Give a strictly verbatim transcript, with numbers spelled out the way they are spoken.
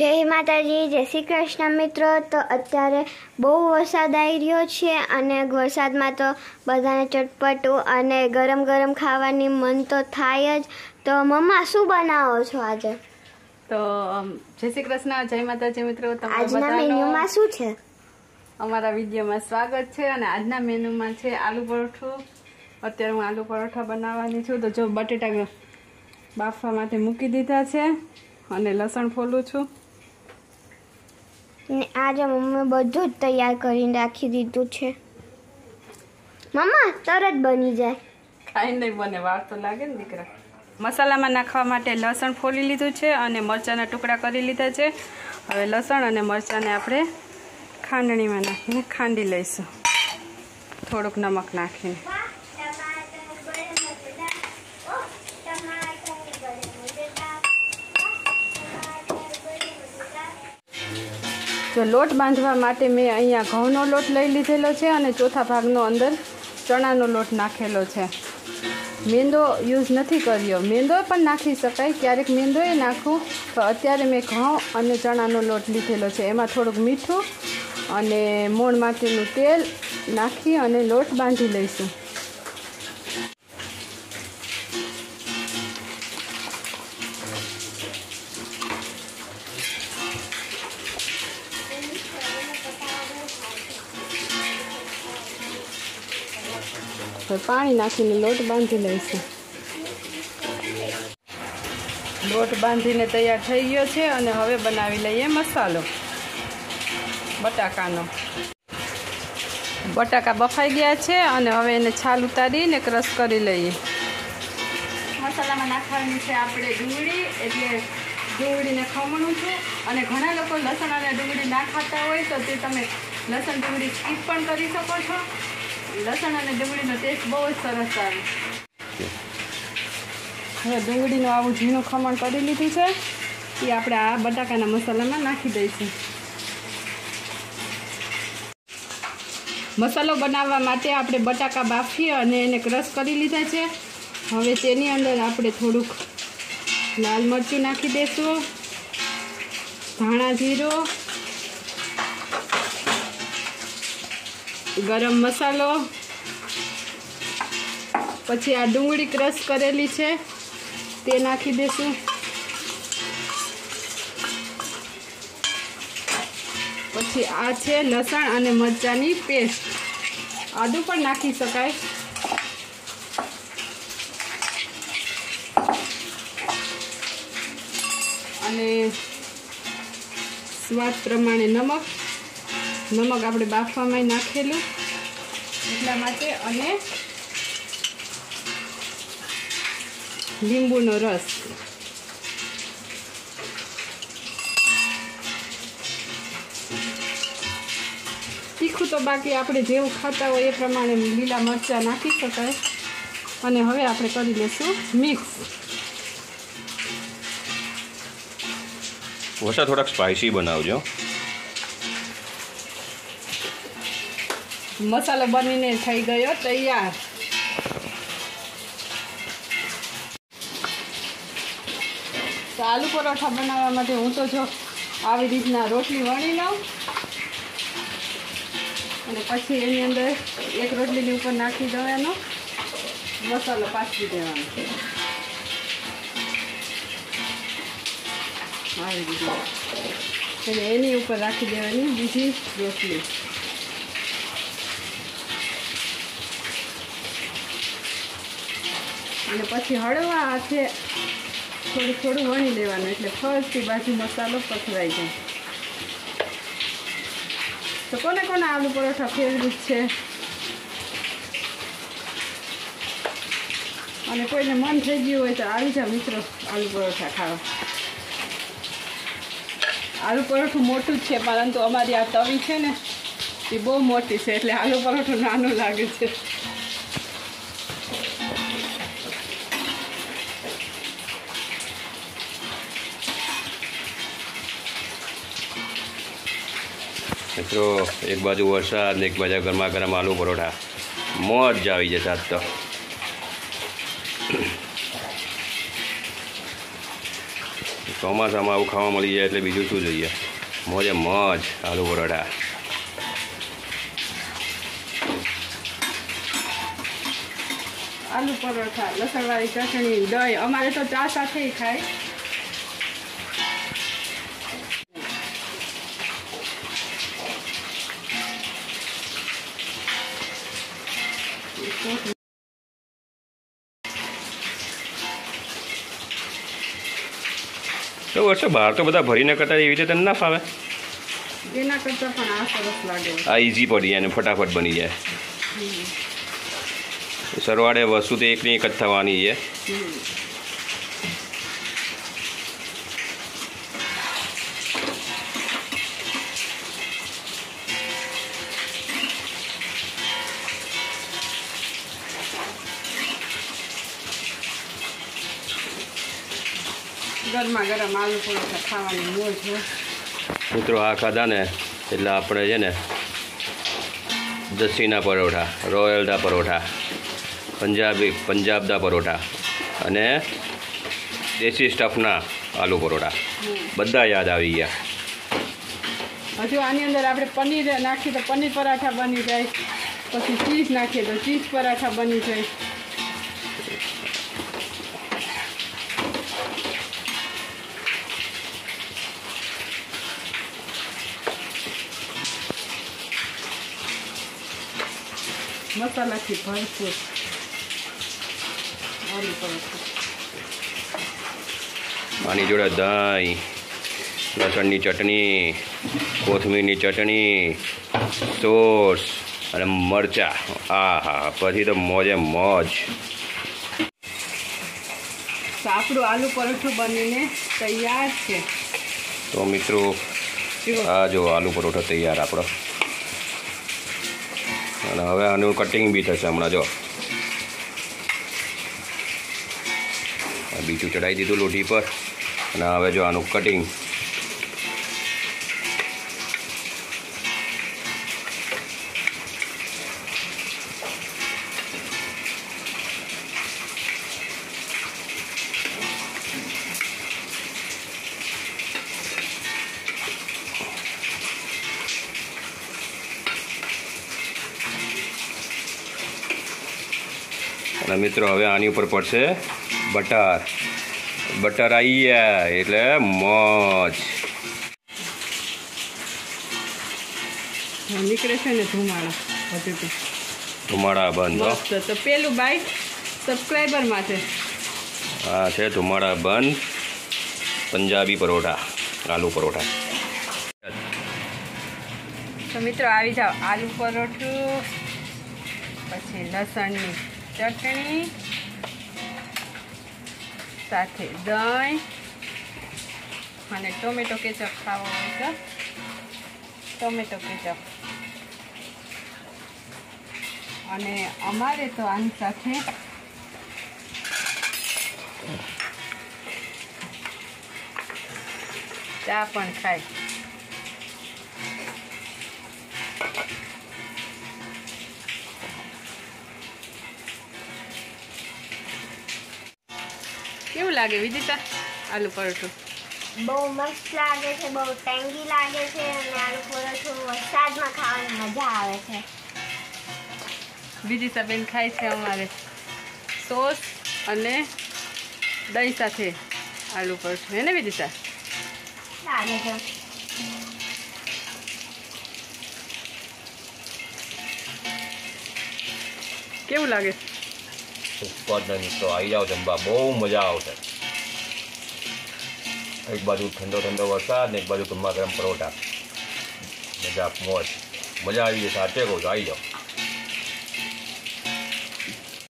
जय माताजी, जय श्री कृष्ण मित्रों। तो अत्यारे बहु वरसाद आई रह्यो छे अने वरसादमां तो बधाने चटपटू अने गरम गरम खावानी मन तो थाय ज। तो मम्मा शुं बनावो छो आजे? तो जय श्री कृष्ण, जय माताजी मित्रों। आजना मेन्यूमां शुं छे? अमारा विडियोमां स्वागत छे अने आजना मेन्यूमां छे आलू परोठो। अत्यारे हूँ आलू परोठा बनाववानी छुं। तो जो बटेटा बाफवा माटे मूकी दीधा छे अने लसण फोलू छुं। ने आज मम्मी બધું જ તૈયાર કરીને રાખી દીધું છે। મમ્મા તરત બની જાય। કાઈ નહીં બને, વાર તો લાગે ને દીકરા। મસાલામાં નાખવા માટે લસણ ફોલી લીધું છે અને મરચાંના ટુકડા કરી લીધા છે। હવે લસણ અને મરચાંને આપણે ખાંડણીમાં નાખીને ખાંડી લઈશું, થોડુંક નમક નાખીને। जो लोट बांधवा माटे मैं अहींया घऊनो लोट लई लीधेलो छे अने चौथा भागनो अंदर चणानो लोट नाखेलो छे। मेंदो यूज नहीं कर्यो, मेंदो पण नाखी शकाय, क्यारेक मेंदोए नाखूं। तो अत्यारे मैं घऊं अने चणानो लोट लीधेलो छे, एमां थोड़ुंक मीठुं अने मोण माटेनुं तेल नाखी अने लोट बांधी लईशुं। तो पानी नाखीने लोट बांधी लईशुं। लोट बांधीने तैयार थई गयो छे अने हवे बनावी लईए मसालो बटाकानो। बटाका बफाई गया छे अने हवे एने छाल उतारीने क्रश करी लईए। मसालामां नाखवानी छे आपणे डુંગળી, એટલે ડુંગળીને ખમણું છું અને ઘણા લોકો લસણ અને ડુંગળી ના ખાતા હોય તો તે તમે લસણ ડુંગળી સ્કીપ પણ કરી શકો છો। लसण और डूंगळीनो टेस्ट बहुत सरस आवे। हवे डूंगळीनो आवुं झीणुं खमण करी लीधुं छे, ए आपणे आ बटाकाना मसालामां नाखी दईशुं। मसालो बनाववा माटे आपणे बटाका बाफी अने एने क्रश करी लीधा छे। हवे तेनी अंदर आपणे थोडुंक लाल मरचुं नाखी देशुं, धाणा जीरो, गरम मसालो, पछी आ डूंगળી क्रश करेली छे ते नाखी देशुं। पछी आ छे लसण अने मरचानी पेस्ट, आदू पण नाखी शकाय। अने स्वाद प्रमाणे नमक, नमक आपणे बाफवामां नाखेલું એટલા માટે, અને લીંબુનો રસ। तीखું તો બાકી આપણે જેવું ખાતા હોય એ પ્રમાણે લીલા મરચાં નાખી શકાય। અને હવે આપણે કરી લેશું મિક્સ। ઓછા થોડાક સ્પાઇસી બનાવજો। मसालो बनीने थई गयो तैयार। तो आलू परोठा बनावा माटे हूँ तो जो आवी रीतना रोटली वणी लऊं अने पछी एनी अंदर एक रोटलीनी उपर नाखी देवानो मसालो पाथरी देवानो। आवी रीते अने एनी उपर राखी देवानी बीजी रोटली। અને પછી હળવા હાથે થોડું થોડું વણી લેવાનું એટલે ફરતી બાજુ મસાલો પથરાઈ જાય। તો કોને કોને આલુ પરોઠા ફેવરિટ છે અને કોઈને મન થઈ ગયું હોય તો આવી જાવ મિત્રો આલુ પરોઠા ખાવા। આલુ પરોઠું મોટું જ છે પરંતુ અમારી આ તવી છે ને એ બહુ મોટી છે એટલે આલુ પરોઠું નાનું લાગે છે। मित्रों एक बाजू वरसाद ने एक बाजू गर्मा गर्म आलू परोठा, मौज आई जाए आज तो। ચોમાસામાં આવું ખાવા મળી જાય એટલે બીજું શું જોઈએ. મોજે મોજ આલુ પરોઠા. આલુ પરોઠા, લસણવાળી ચટણી, દહીં. અમારે તો ચા સાથે ખાય. તો વર્ષો બહાર તો બધા ભરીને કરતા એવી રીતે તને ના ફાવે. એના કરતાં પણ આ સરસ લાગે. આ ઇઝી પડી જાય અને ફટાફટ બની જાય. સરવાળે વસ્તુ તો એકની એક જ થવાની છે. ગરમા ગરમ આલુ પરોઠા ખાવાની મોજ હોય. મિત્રો આ ખાધા ને એટલે આપણે છે ને દસીના પરોઠા, રોયલના પરોઠા, પંજાબી પંજાબના પરોઠા અને દેશી સ્ટફના આલુ પરોઠા બધા યાદ આવી ગયા. હજુ આની અંદર આપણે પનીર નાખીએ તો પનીર પરાઠા બની જાય, પછી ચીઝ નાખીએ તો ચીઝ પરાઠા બની જાય. મસાલાથી ભરપૂર આલુ પરોઠા. આની જોડે દહીં, લસણની ચટણી, કોથમીરની ચટણી, સોસ અને મરચાં. આ હા પછી તો મોજે મોજ. તો આપણું આલુ પરોઠું બનીને તૈયાર છે. તો મિત્રો આ જો આલુ પરોઠો તૈયાર આપણો. અને હવે આનું કટિંગ બી થશે હમણાં. જો બીજું ચડાવી દીધું લોટી પર અને હવે જો આનું કટિંગ. અને મિત્રો હવે આની ઉપર પડશે બટર. બટર આવી ગયા એટલે મોજ. નીકળે છે ને ધુમાડા. હજુ તો ધુમાડા બંધ. મસ્ત. તો પેલું બાઈક સબસ્ક્રાઈબર માટે. હા છે ધુમાડા બંધ પંજાબી પરોઠા, આલુ પરોઠા. તો મિત્રો આવી જાઓ. આલુ પરોઠું, પછી લસણની ચટણી સાથે દહીં અને ટોમેટો કેચઅપ ખાવો હોય તો ટોમેટો કેચઅપ. અને અમારે તો આની સાથે ચા પણ ખાય. કેવું લાગે વિદિતા આલુ પરોઠું? બહુ મસ્ત લાગે છે, બહુ ટેંગી લાગે છે અને આલુ પરોઠું વરસાદમાં ખાવાની મજા આવે છે. વિદિતા બેન ખાય છે અમારે સોસ અને દહીં સાથે આલુ પરોઠું. હે ને વિદિતા? લાગે છે. કેવું લાગે? સુપર ને મિત્રો આવી જાઓ જમવા, બહુ મજા આવશે. એક બાજુ ઠંડો ઠંડો વરસાદ ને એક બાજુ ગરમા ગરમ પરોઠા. મજા મોજ મજા આવી જશે. સાચે કહું છું, આવી જાઓ.